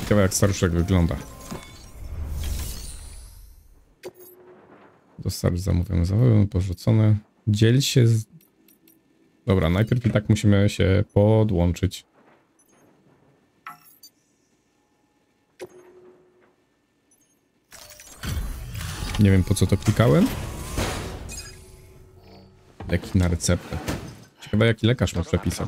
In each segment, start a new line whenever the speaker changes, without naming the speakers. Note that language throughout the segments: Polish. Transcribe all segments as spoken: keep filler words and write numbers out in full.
Ciekawe jak staruszek wygląda. Dostarcz zamówione, zamówione, porzucone. Dziel się z... Dobra, najpierw i tak musimy się podłączyć. Nie wiem po co to klikałem. Leki na receptę. Ciekawe jaki lekarz ma przepisać.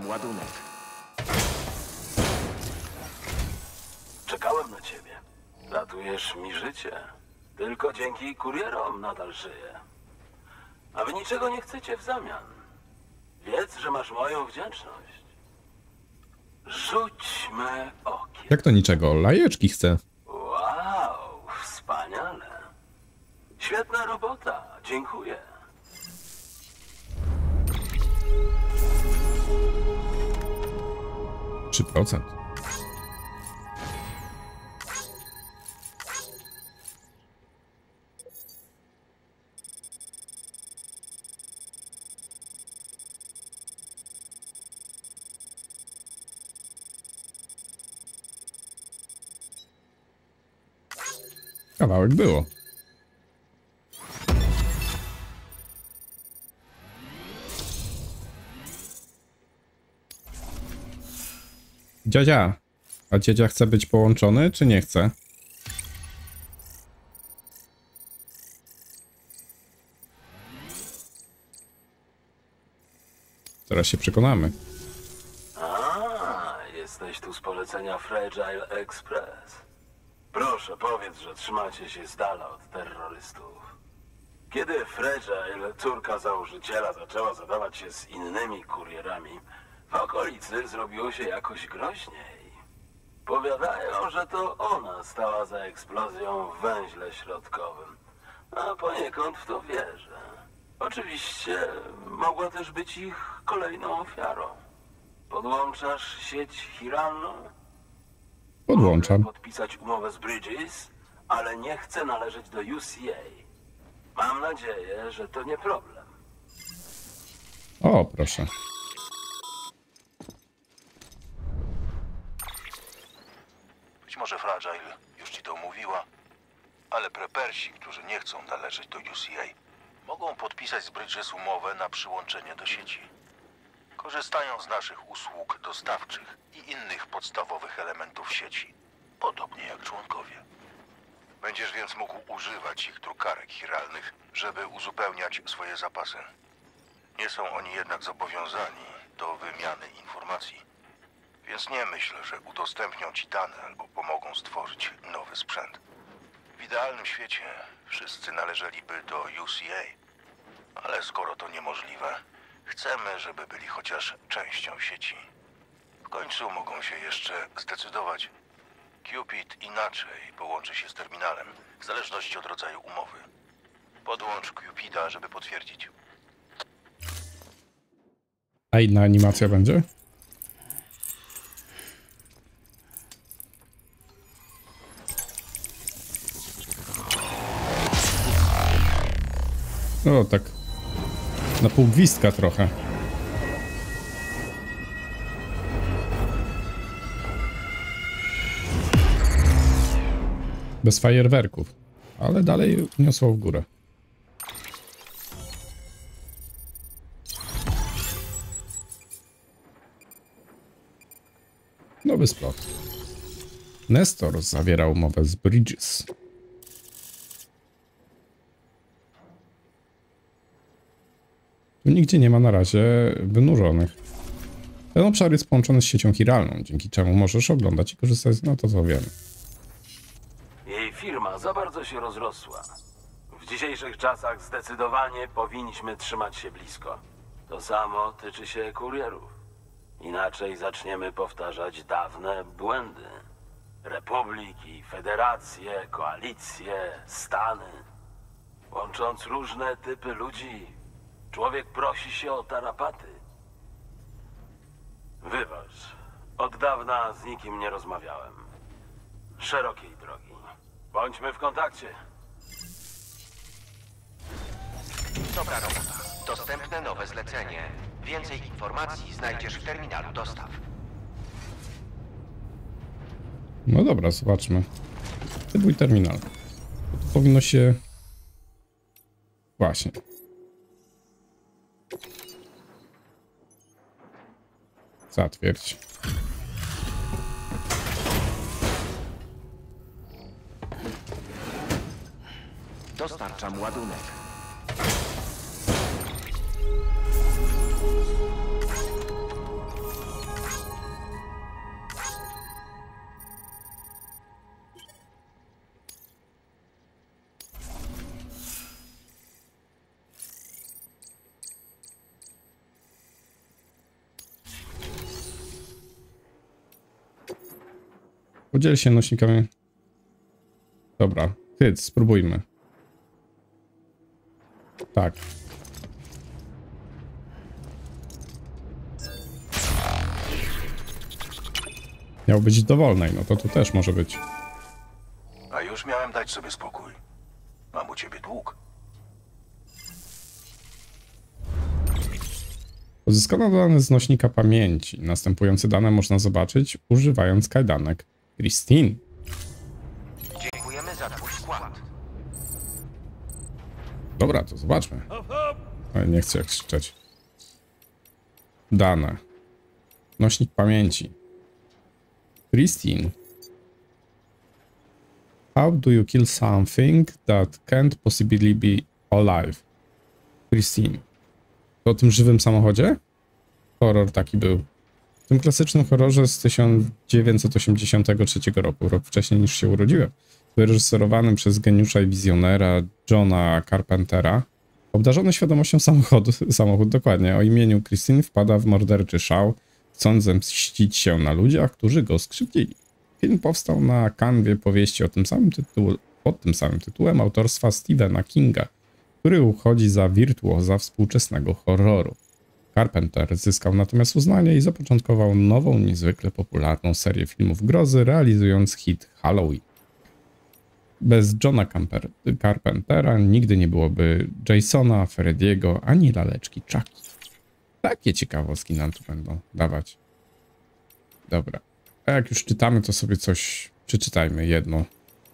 Czekałem na ciebie. Ratujesz mi życie. Tylko dzięki kurierom nadal żyję. A wy niczego nie chcecie w zamian. Wiedz, że masz moją wdzięczność. Rzućmy okiem.
Jak to niczego? Lajeczki chcę.
Wow, wspaniale. Świetna robota. Dziękuję.
trzy procent. Kawałek było. Dziadzia, a dziadzia chce być połączony, czy nie chce? Teraz się przekonamy.
A, jesteś tu z polecenia Fragile Express. Proszę, powiedz, że trzymacie się z dala od terrorystów. Kiedy Fragile, córka założyciela, zaczęła zadawać się z innymi kurierami, w okolicy zrobiło się jakoś groźniej. Powiadają, że to ona stała za eksplozją w węźle środkowym, a poniekąd w to wierzę. Oczywiście mogła też być ich kolejną ofiarą. Podłączasz sieć chiralną?
Podłączam.
Mogę podpisać umowę z Bridges, ale nie chcę należeć do U C A. Mam nadzieję, że to nie problem.
O, proszę.
Być może Fragile już ci to mówiła, ale prepersi, którzy nie chcą należeć do U C A, mogą podpisać z Bridges umowę na przyłączenie do sieci. Korzystają z naszych usług dostawczych i innych podstawowych elementów sieci, podobnie jak członkowie. Będziesz więc mógł używać ich drukarek chiralnych, żeby uzupełniać swoje zapasy. Nie są oni jednak zobowiązani do wymiany informacji, więc nie myśl, że udostępnią ci dane albo pomogą stworzyć nowy sprzęt. W idealnym świecie wszyscy należeliby do U C A, ale skoro to niemożliwe, chcemy, żeby byli chociaż częścią sieci. W końcu mogą się jeszcze zdecydować. Cupid inaczej połączy się z terminalem, w zależności od rodzaju umowy. Podłącz Cupida, żeby potwierdzić.
A inna animacja będzie? O, tak. Na pół gwizdka trochę. Bez fajerwerków. Ale dalej niosło w górę. Nowy splot. Nestor zawiera umowę z Bridges. Tu nigdzie nie ma na razie wynurzonych. Ten obszar jest połączony z siecią chiralną, dzięki czemu możesz oglądać i korzystać z... No to co wiemy.
Jej firma za bardzo się rozrosła. W dzisiejszych czasach zdecydowanie powinniśmy trzymać się blisko. To samo tyczy się kurierów. Inaczej zaczniemy powtarzać dawne błędy. Republiki, federacje, koalicje, stany. Łącząc różne typy ludzi, człowiek prosi się o tarapaty. Wybacz, od dawna z nikim nie rozmawiałem. Szerokiej drogi. Bądźmy w kontakcie.
Dobra robota. Dostępne nowe zlecenie. Więcej informacji znajdziesz w terminalu dostaw.
No dobra, zobaczmy. Trybuj terminal. To powinno się... Właśnie. Zatwierdź.
Dostarczam ładunek.
Podziel się nośnikami. Dobra, hyc, spróbujmy. Tak. Miał być dowolnej, no to tu też może być.
A już miałem dać sobie spokój. Mam u ciebie dług.
Pozyskano dane z nośnika pamięci. Następujące dane można zobaczyć używając kajdanek Christine.
Dziękujemy za twój wkład.
Dobra, to zobaczmy. Ale nie chcę jak krzyczeć. Dane. Nośnik pamięci. Christine. How do you kill something that can't possibly be alive? Christine. To o tym żywym samochodzie? Horror taki był. W tym klasycznym horrorze z tysiąc dziewięćset osiemdziesiątego trzeciego roku, rok wcześniej niż się urodziłem, wyreżyserowanym przez geniusza i wizjonera Johna Carpentera, obdarzony świadomością samochodu, samochód dokładnie, o imieniu Christine wpada w morderczy szał, chcąc zemścić się na ludziach, którzy go skrzywdzili. Film powstał na kanwie powieści o tym samym tytuł, pod tym samym tytułem autorstwa Stephena Kinga, który uchodzi za wirtuoza współczesnego horroru. Carpenter zyskał natomiast uznanie i zapoczątkował nową, niezwykle popularną serię filmów grozy, realizując hit Halloween. Bez Johna Camper Carpentera nigdy nie byłoby Jasona, Freddy'ego, ani laleczki Chucky. Takie ciekawostki nam tu będą dawać. Dobra. A jak już czytamy, to sobie coś przeczytajmy. Jedno.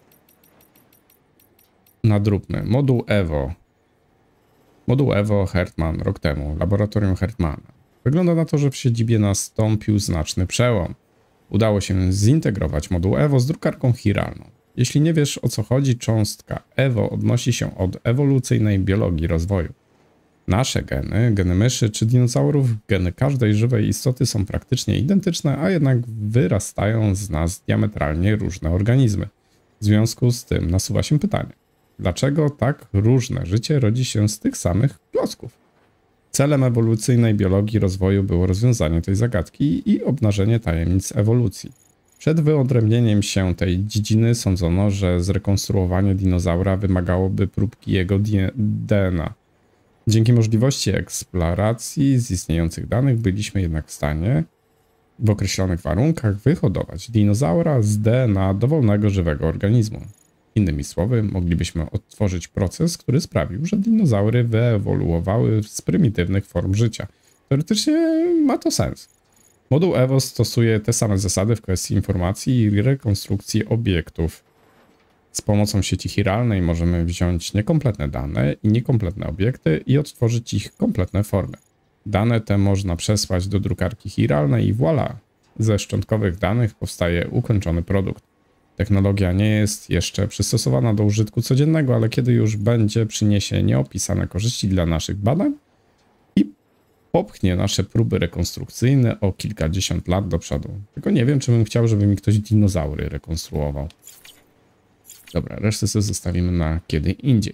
Nadróbmy. Moduł Evo. Moduł Evo Hartman rok temu. Laboratorium Hartmana. Wygląda na to, że w siedzibie nastąpił znaczny przełom. Udało się zintegrować moduł Evo z drukarką chiralną. Jeśli nie wiesz, o co chodzi, cząstka Evo odnosi się od ewolucyjnej biologii rozwoju. Nasze geny, geny myszy czy dinozaurów, geny każdej żywej istoty są praktycznie identyczne, a jednak wyrastają z nas diametralnie różne organizmy. W związku z tym nasuwa się pytanie, dlaczego tak różne życie rodzi się z tych samych klocków? Celem ewolucyjnej biologii rozwoju było rozwiązanie tej zagadki i obnażenie tajemnic ewolucji. Przed wyodrębnieniem się tej dziedziny sądzono, że zrekonstruowanie dinozaura wymagałoby próbki jego D N A. Dzięki możliwości eksploracji z istniejących danych byliśmy jednak w stanie w określonych warunkach wyhodować dinozaura z D N A dowolnego żywego organizmu. Innymi słowy, moglibyśmy odtworzyć proces, który sprawił, że dinozaury wyewoluowały z prymitywnych form życia. Teoretycznie ma to sens. Moduł Evo stosuje te same zasady w kwestii informacji i rekonstrukcji obiektów. Z pomocą sieci chiralnej możemy wziąć niekompletne dane i niekompletne obiekty i odtworzyć ich kompletne formy. Dane te można przesłać do drukarki chiralnej i voilà! Ze szczątkowych danych powstaje ukończony produkt. Technologia nie jest jeszcze przystosowana do użytku codziennego, ale kiedy już będzie, przyniesie nieopisane korzyści dla naszych badań i popchnie nasze próby rekonstrukcyjne o kilkadziesiąt lat do przodu. Tylko nie wiem, czy bym chciał, żeby mi ktoś dinozaury rekonstruował. Dobra, resztę sobie zostawimy na kiedy indziej.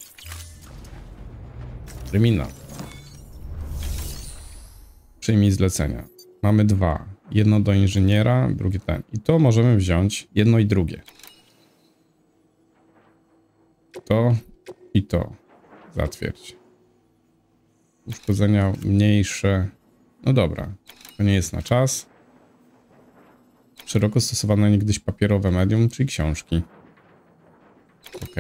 Terminal. Przyjmij zlecenia. Mamy dwa. Jedno do inżyniera, drugie ten. I to możemy wziąć jedno i drugie. To i to. Zatwierdź. Uszkodzenia mniejsze. No dobra. To nie jest na czas. Szeroko stosowane niegdyś papierowe medium, czyli książki. Ok.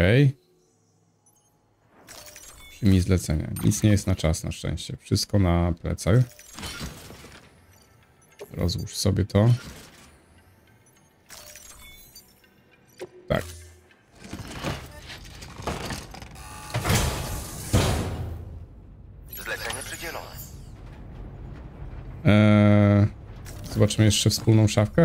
Przyjmij zlecenia. Nic nie jest na czas, na szczęście. Wszystko na plecach. Rozłóż sobie to. Tak.
Zlecenie przydzielone.
Eee, zobaczymy jeszcze wspólną szafkę.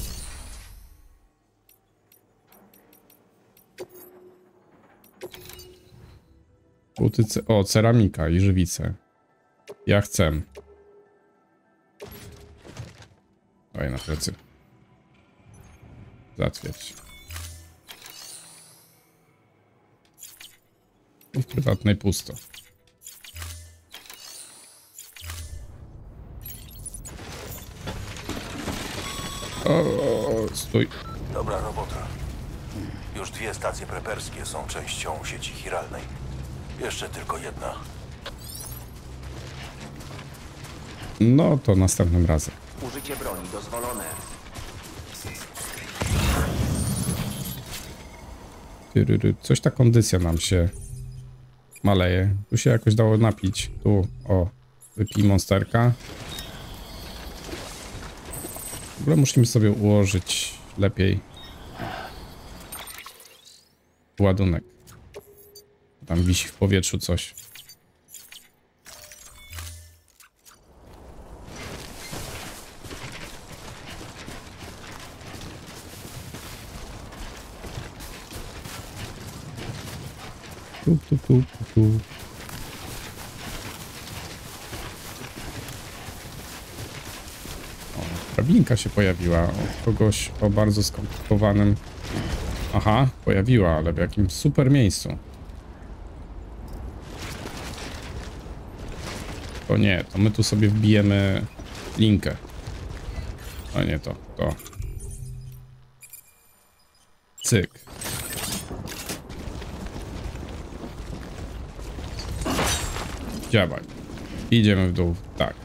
Buty, ce o, ceramika i żywice. Ja chcę. Daj na plecy. Zatwierdź. I w prywatnej pusto. O, stój.
Dobra robota. Już dwie stacje preperskie są częścią sieci chiralnej. Jeszcze tylko jedna.
No to następnym razem.
Użycie broni dozwolone.
Tyryry. Coś ta kondycja nam się maleje. Tu się jakoś dało napić. Tu, o, wypij monsterka. W ogóle musimy sobie ułożyć lepiej ładunek. Tam wisi w powietrzu coś. Tu, tu, tu, tu, tu. O, drabinka się pojawiła od kogoś o bardzo skomplikowanym... Aha, pojawiła, ale w jakimś super miejscu. To nie, to my tu sobie wbijemy linkę. A nie to, to. Cyk. Działaj. Idziemy w dół, tak.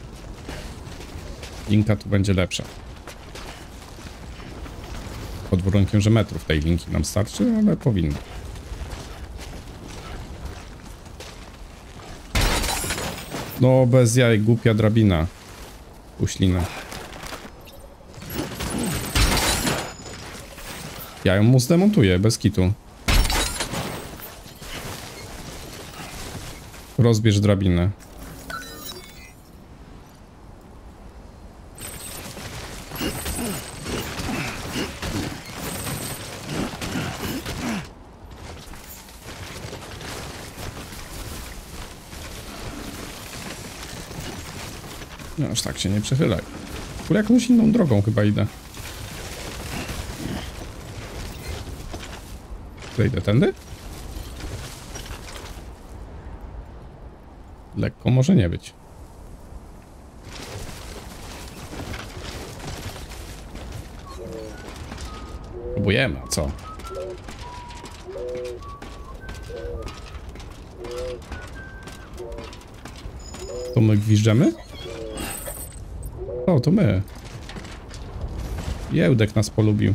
Linka tu będzie lepsza. Pod warunkiem, że metrów tej linki nam starczy, ale powinno. No, bez jaj, głupia drabina. Uślina. Ja ją mu zdemontuję, bez kitu. Rozbierz drabinę. No aż tak się nie przechylaj. W ogóle jakąś inną drogą chyba idę. Zejdę tędy? Lekko może nie być. Próbujemy, a co? To my gwiżdżemy? O, to my. Jełdek nas polubił.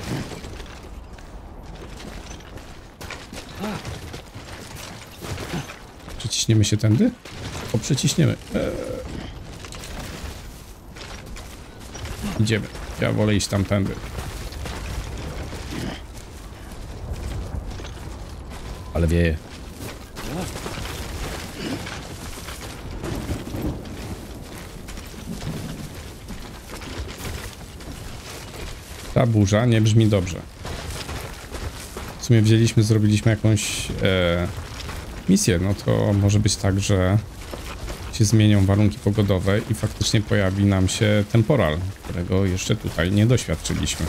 Przeciśniemy się tędy? O, przeciśniemy. Eee. Idziemy. Ja wolę iść tamtędy. Ale wieje. Ta burza nie brzmi dobrze. W sumie wzięliśmy, zrobiliśmy jakąś e, misję, no to może być tak, że się zmienią warunki pogodowe i faktycznie pojawi nam się temporal, którego jeszcze tutaj nie doświadczyliśmy.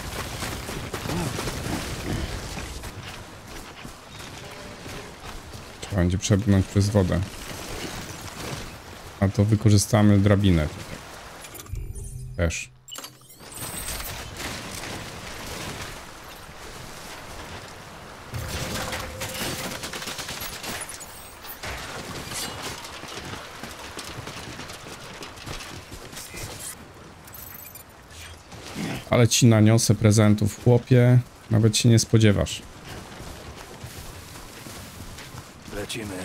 Trzeba będzie przebrnąć przez wodę. A to wykorzystamy drabinę tutaj. Też. Ale ci naniosę prezentów, chłopie. Nawet się nie spodziewasz.
Lecimy.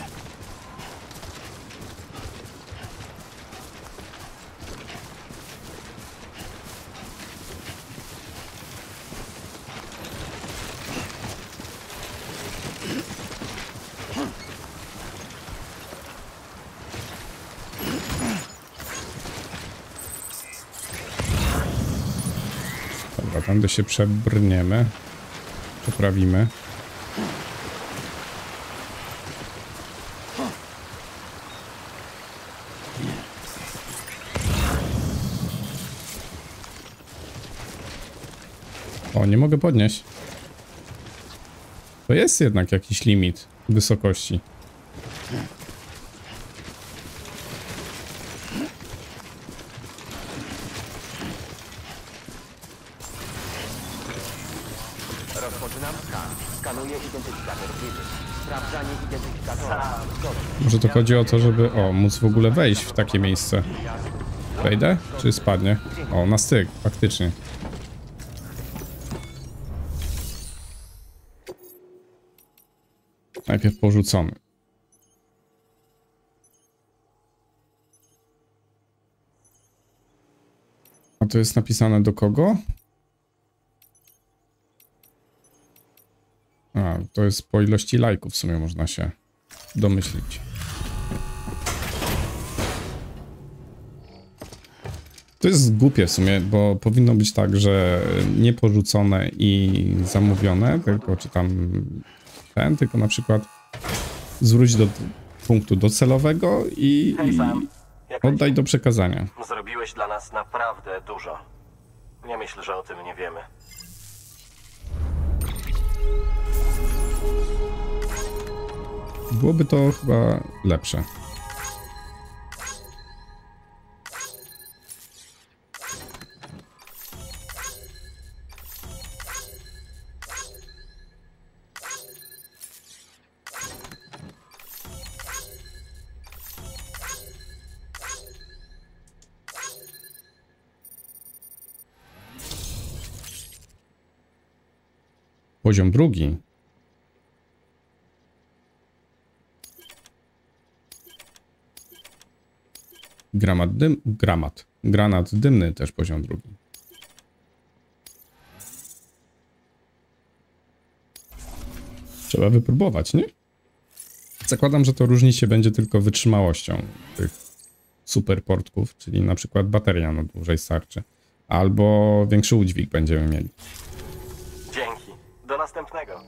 Dobra, tędy się przebrniemy. Poprawimy. O, nie mogę podnieść. To jest jednak jakiś limit wysokości.
Rozpoczynam skan. Skanuję identyfikator Bridges. Sprawdzanie identyfikatora. Zgodnie.
Może to chodzi o to, żeby o, móc w ogóle wejść w takie miejsce. Wejdę? Czy spadnie? O, na styk, faktycznie. Najpierw porzucony. A to jest napisane do kogo? A, to jest po ilości lajków w sumie można się domyślić. To jest głupie w sumie, bo powinno być tak, że nie porzucone i zamówione, tylko czy tam ten, tylko na przykład zwróć do punktu docelowego i,
Hej
i
Sam, jak
oddaj
leci?
do przekazania.
Zrobiłeś dla nas naprawdę dużo. Nie myślę, że o tym nie wiemy.
Byłoby to chyba lepsze. Poziom drugi. Gramat dym, gramat. Granat dymny też poziom drugi. Trzeba wypróbować, nie? Zakładam, że to różnić się będzie tylko wytrzymałością tych super portków, czyli na przykład bateria no dłużej starczy. Albo większy udźwig będziemy mieli.
Dzięki. Do następnego.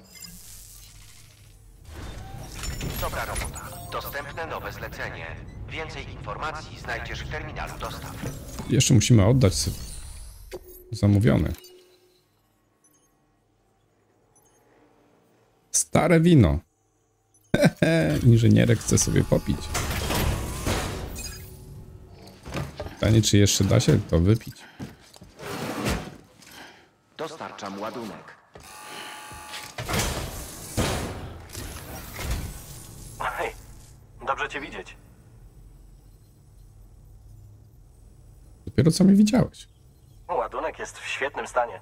Dobra robota. Dostępne nowe zlecenie. Więcej informacji znajdziesz w terminalu dostaw.
Jeszcze musimy oddać sobie zamówiony. Stare wino. Hehe, inżynierek chce sobie popić. Pytanie, czy jeszcze da się to wypić?
Dostarczam ładunek.
Hej, dobrze cię widzieć.
Dopiero co mnie widziałeś.
Ładunek jest w świetnym stanie.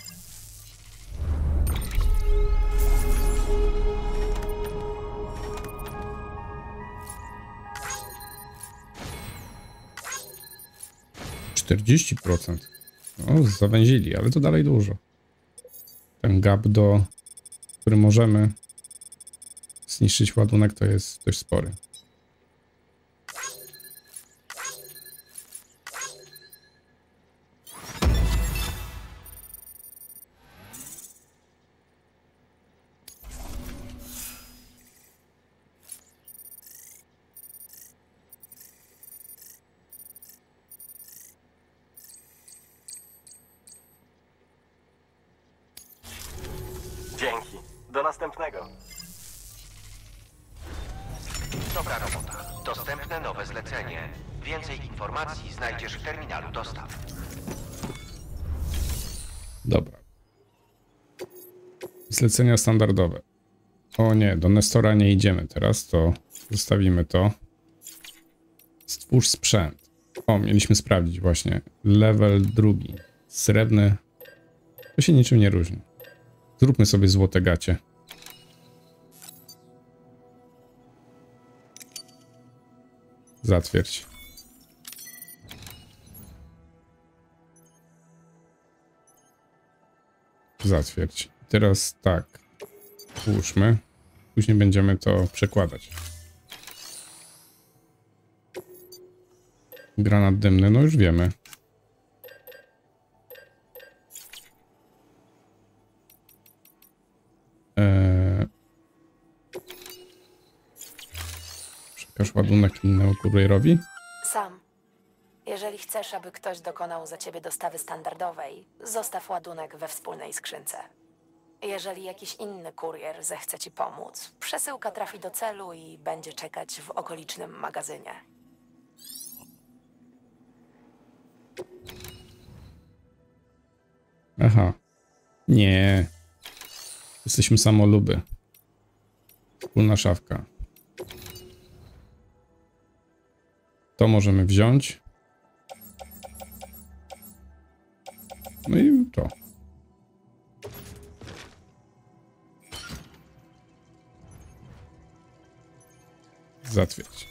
czterdzieści procent. No, zawęzili, ale to dalej dużo. Ten gap, do który możemy zniszczyć ładunek, to jest dość spory.
Dzięki. Do następnego.
Dobra robota. Dostępne nowe zlecenie. Więcej informacji znajdziesz w terminalu dostaw.
Dobra. Zlecenia standardowe. O nie, do Nestora nie idziemy teraz, to zostawimy to. Stwórz sprzęt. O, mieliśmy sprawdzić właśnie. Level drugi. Srebrny. To się niczym nie różni. Zróbmy sobie złote gacie. Zatwierdź. Zatwierdź. Teraz tak. Włóżmy. Później będziemy to przekładać. Granat dymny, no już wiemy. Pokaż ładunek innemu kurierowi.
Sam, jeżeli chcesz, aby ktoś dokonał za ciebie dostawy standardowej, zostaw ładunek we wspólnej skrzynce. Jeżeli jakiś inny kurier zechce ci pomóc, przesyłka trafi do celu i będzie czekać w okolicznym magazynie.
Aha. Nie. Jesteśmy samoluby. Wspólna szafka. To możemy wziąć. No i to. Zatwierdź.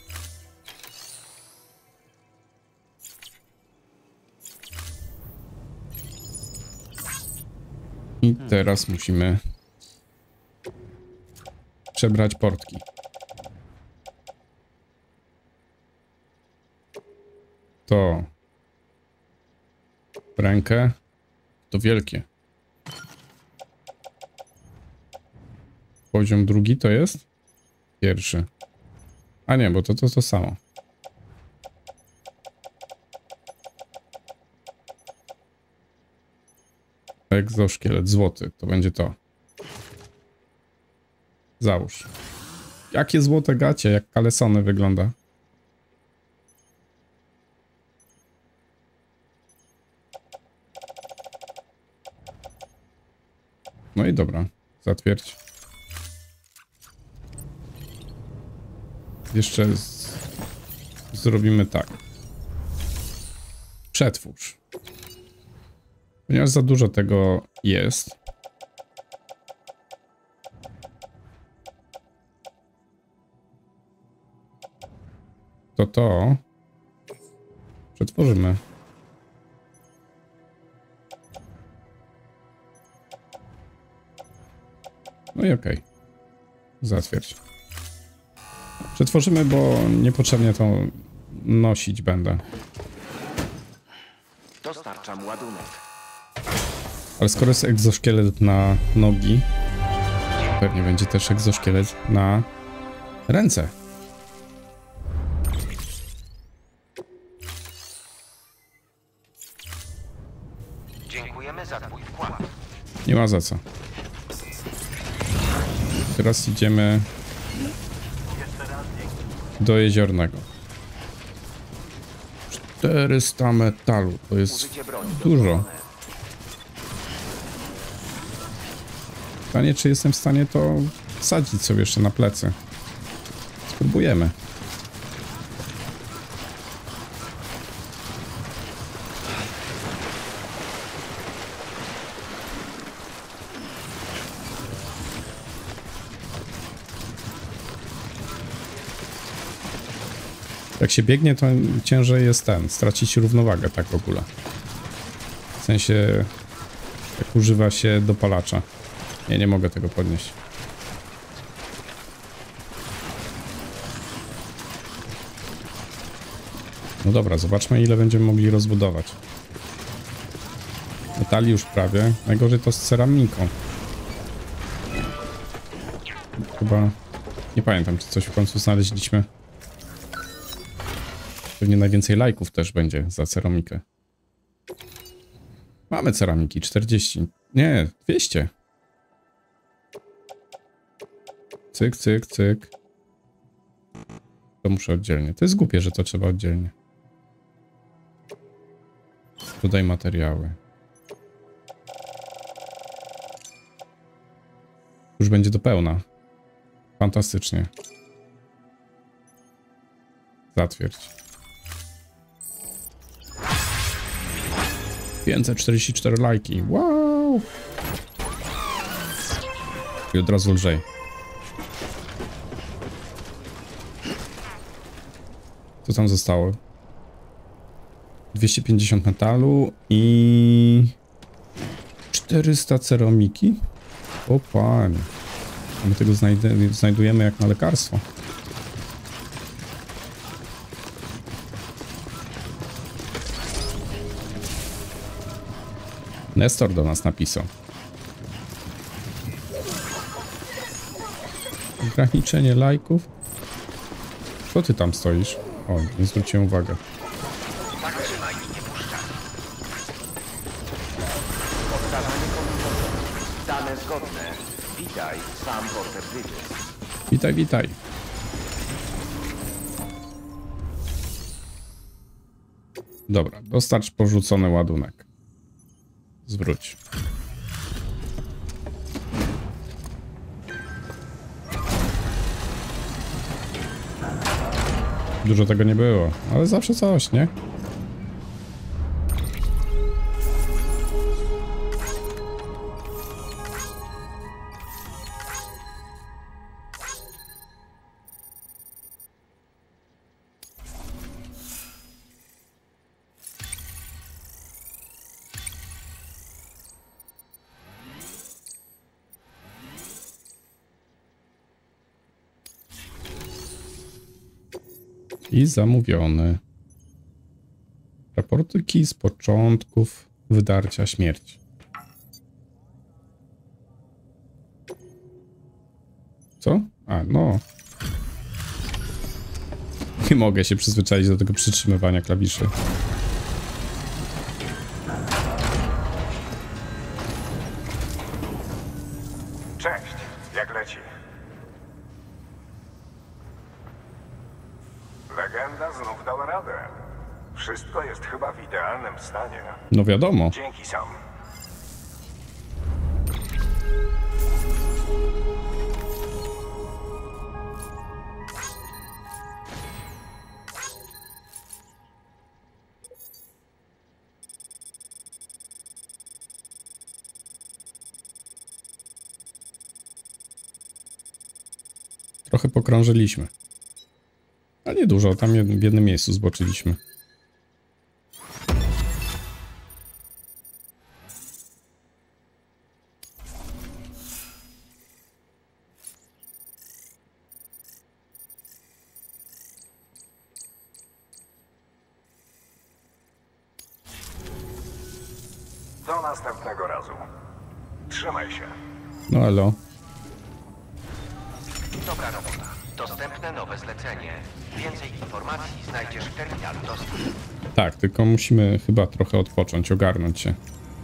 I teraz musimy przebrać portki. To w rękę. To wielkie. Poziom drugi to jest? Pierwszy. A nie, bo to to, to samo. Egzoszkielet złoty. To będzie to. Załóż. Jakie złote gacie, jak kalesony wygląda. No i dobra. Zatwierdź. Jeszcze z... zrobimy tak. Przetwórz. Ponieważ za dużo tego jest. To to przetworzymy. No i okej. Okay. Zatwierdź. Przetworzymy, bo niepotrzebnie to nosić będę.
Dostarczam ładunek.
Ale skoro jest egzoszkielet na nogi, pewnie będzie też egzoszkielet na ręce.
Dziękujemy za twój wkład.
Nie ma za co. Teraz idziemy do jeziornego. czterysta metalu. To jest dużo. Pytanie, czy jestem w stanie to wsadzić sobie jeszcze na plecy. Spróbujemy. Jak się biegnie, to ciężej jest ten, stracić równowagę tak w ogóle. W sensie, jak używa się dopalacza. Nie, nie mogę tego podnieść. No dobra, zobaczmy, ile będziemy mogli rozbudować. Metali już prawie. Najgorzej to z ceramiką. Chyba... Nie pamiętam, czy coś w końcu znaleźliśmy. Pewnie najwięcej lajków też będzie za ceramikę. Mamy ceramiki, czterdzieści. Nie, dwieście. Cyk, cyk, cyk. To muszę oddzielnie. To jest głupie, że to trzeba oddzielnie. Dodaj materiały. Już będzie do pełna. Fantastycznie. Zatwierdź. pięćset czterdzieści cztery lajki. Wow! I od razu lżej. Co tam zostało? dwieście pięćdziesiąt metalu i... czterysta ceramiki? O panie. A my tego znajdy znajdujemy jak na lekarstwo. Nestor do nas napisał. Ograniczenie lajków. Co ty tam stoisz? O, nie zwróciłem uwagę.
Tak trzymaj i nie puszczaj. Powtarzanie komputerów. Dane zgodne. Witaj, sam Porter Bridges.
Witaj, witaj. Dobra, dostarcz porzucony ładunek. Zwróć. Dużo tego nie było, ale zawsze coś, nie? I zamówiony. Raporty z początków wydarcia śmierci. Co? A, no. Nie mogę się przyzwyczaić do tego przytrzymywania klawiszy.
Cześć, jak leci? Legenda znów dała radę. Wszystko jest chyba w idealnym stanie.
No wiadomo.
Dzięki sam.
Trochę pokrążyliśmy. A nie dużo, tam w jednym miejscu zboczyliśmy.
Do następnego razu. Trzymaj się.
No elo.
Dobra robota. Dostępne nowe zlecenie. Więcej informacji znajdziesz w terminalu dostaw.
Tak, tylko musimy chyba trochę odpocząć, ogarnąć się.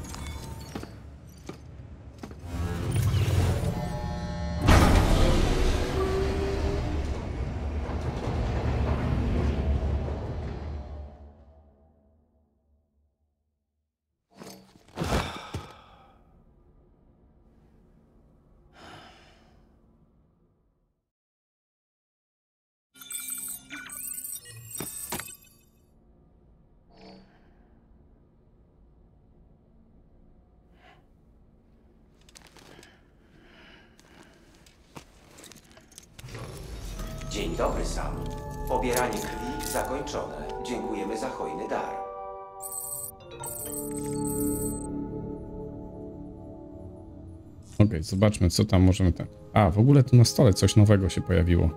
Dzień dobry, Sam. Pobieranie krwi zakończone. Dziękujemy za hojny dar.
Okej, okay, zobaczmy, co tam możemy ten... A, w ogóle tu na stole coś nowego się pojawiło.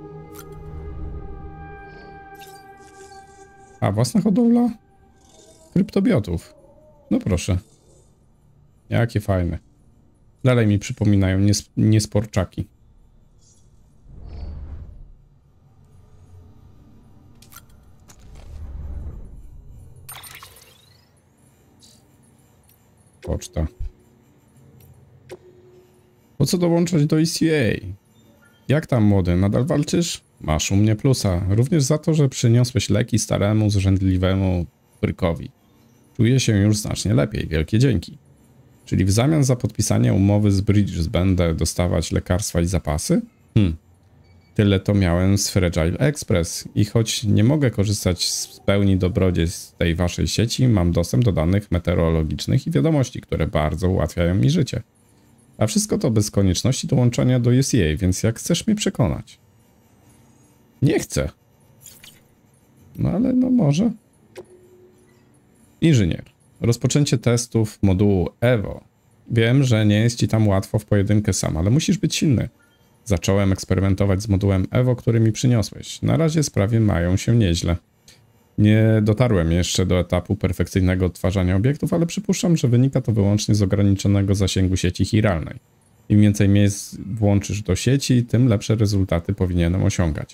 A, własna hodowla kryptobiotów. No proszę. Jakie fajne. Dalej mi przypominają nies niesporczaki. Poczta. Po co dołączać do E C A? Jak tam, młody? Nadal walczysz? Masz u mnie plusa. Również za to, że przyniosłeś leki staremu, zrzędliwemu Brykowi. Czuję się już znacznie lepiej. Wielkie dzięki. Czyli w zamian za podpisanie umowy z Bridges będę dostawać lekarstwa i zapasy? Hm. Tyle to miałem z Fragile Express i choć nie mogę korzystać z pełni dobrodziejstw tej waszej sieci, mam dostęp do danych meteorologicznych i wiadomości, które bardzo ułatwiają mi życie. A wszystko to bez konieczności dołączania do E C A, więc jak chcesz mnie przekonać? Nie chcę. No ale no może. Inżynier. Rozpoczęcie testów modułu Evo. Wiem, że nie jest ci tam łatwo w pojedynkę sam, ale musisz być silny. Zacząłem eksperymentować z modułem Evo, który mi przyniosłeś. Na razie sprawy mają się nieźle. Nie dotarłem jeszcze do etapu perfekcyjnego odtwarzania obiektów, ale przypuszczam, że wynika to wyłącznie z ograniczonego zasięgu sieci chiralnej. Im więcej miejsc włączysz do sieci, tym lepsze rezultaty powinienem osiągać.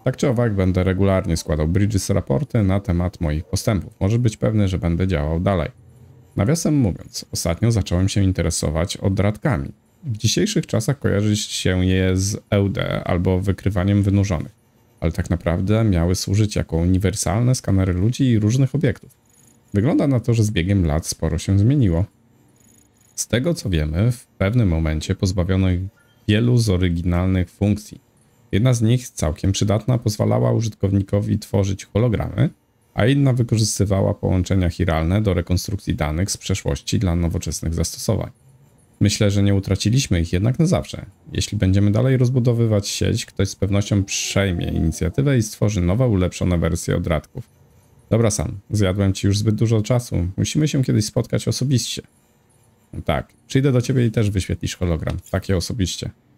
Tak czy owak będę regularnie składał Bridges raporty na temat moich postępów. Możesz być pewny, że będę działał dalej. Nawiasem mówiąc, ostatnio zacząłem się interesować odradkami. W dzisiejszych czasach kojarzy się je z E U D albo wykrywaniem wynurzonych, ale tak naprawdę miały służyć jako uniwersalne skanery ludzi i różnych obiektów. Wygląda na to, że z biegiem lat sporo się zmieniło. Z tego co wiemy, w pewnym momencie pozbawiono ich wielu z oryginalnych funkcji. Jedna z nich, całkiem przydatna, pozwalała użytkownikowi tworzyć hologramy, a inna wykorzystywała połączenia chiralne do rekonstrukcji danych z przeszłości dla nowoczesnych zastosowań. Myślę, że nie utraciliśmy ich jednak na zawsze. Jeśli będziemy dalej rozbudowywać sieć, ktoś z pewnością przejmie inicjatywę i stworzy nowe, ulepszone wersje odradków. Dobra Sam, zjadłem ci już zbyt dużo czasu. Musimy się kiedyś spotkać osobiście. Tak, przyjdę do ciebie i też wyświetlisz hologram. Takie osobiście.